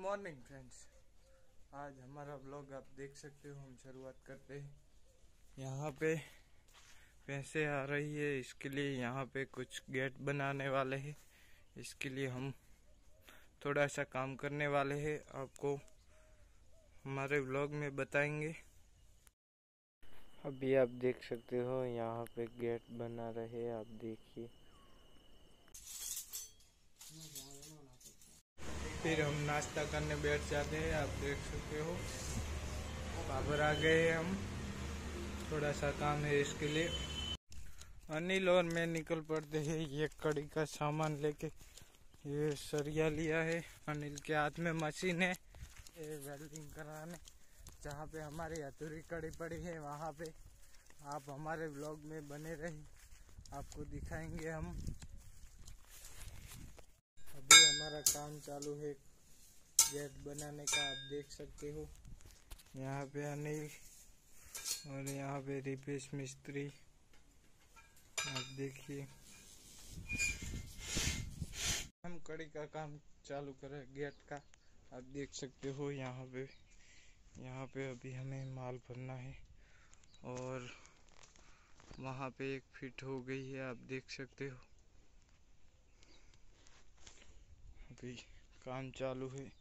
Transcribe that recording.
Morning friends. आज हमारा blog आप देख सकते हो। हम शुरुआत करते हैं। यहाँ पे पैसे आ रही है, इसके लिए यहाँ पे कुछ गेट बनाने वाले हैं। इसके लिए हम थोड़ा सा काम करने वाले हैं, आपको हमारे ब्लॉग में बताएंगे। अभी आप देख सकते हो यहाँ पे गेट बना रहे हैं, आप देखिए। फिर हम नाश्ता करने बैठ जाते हैं, आप देख सकते हो। बाबर आ गए हैं हम, थोड़ा सा काम है इसके लिए। अनिल और मैं निकल पड़ते हैं ये कड़ी का सामान लेके। ये सरिया लिया है, अनिल के हाथ में मशीन है ये वेल्डिंग कराने। जहाँ पे हमारी अधूरी कड़ी पड़ी है वहाँ पे आप हमारे ब्लॉग में बने रहिए, आपको दिखाएंगे हम। अभी हमारा काम चालू है गेट बनाने का, आप देख सकते हो। यहाँ पे अनिल और यहाँ पे रिपेश मिस्त्री, आप देखिए। हम कड़ी का काम चालू करें गेट का, आप देख सकते हो। यहाँ पे अभी हमें माल भरना है और वहाँ पे एक फिट हो गई है, आप देख सकते हो। अभी काम चालू है।